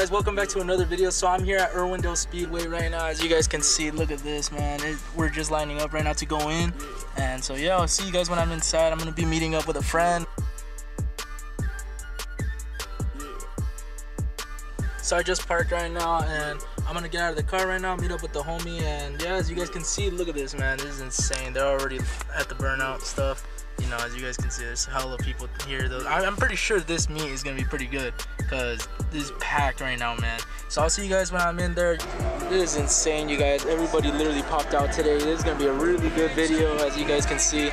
guys, welcome back to another video. So I'm here at Irwindale Speedway right now. As you guys can see, look at this, man. We're just lining up right now to go in. And so yeah, I'll see you guys when I'm inside. I'm gonna be meeting up with a friend. So I just parked right now and I'm gonna get out of the car right now, meet up with the homie, and yeah, as you guys can see, look at this, man. This is insane. They're already at the burnout stuff. You know, as you guys can see, there's hella people here though. I'm pretty sure this meet is gonna be pretty good because this is packed right now, man. So I'll see you guys when I'm in there. This is insane, you guys. Everybody literally popped out today. This is gonna be a really good video, as you guys can see.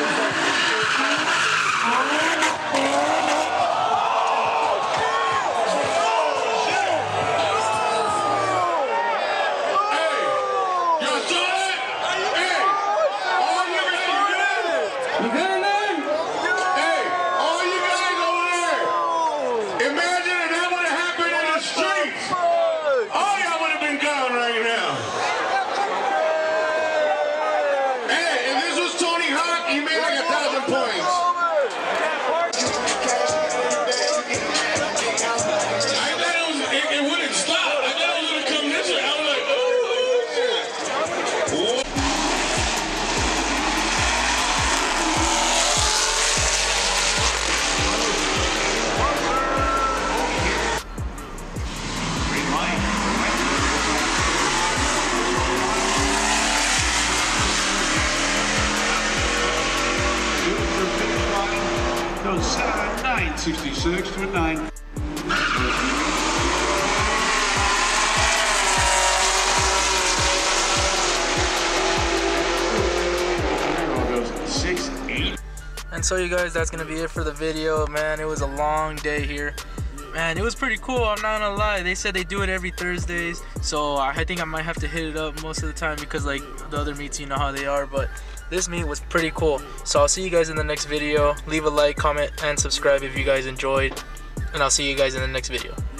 Set out at 9.66 to a 9. And so you guys, that's gonna be it for the video, man. It was a long day here, man. It was pretty cool, I'm not gonna lie. They said they do it every Thursdays, so I think I might have to hit it up most of the time, because like the other meets, you know how they are. But this meet was pretty cool. So I'll see you guys in the next video. Leave a like, comment, and subscribe if you guys enjoyed, and I'll see you guys in the next video.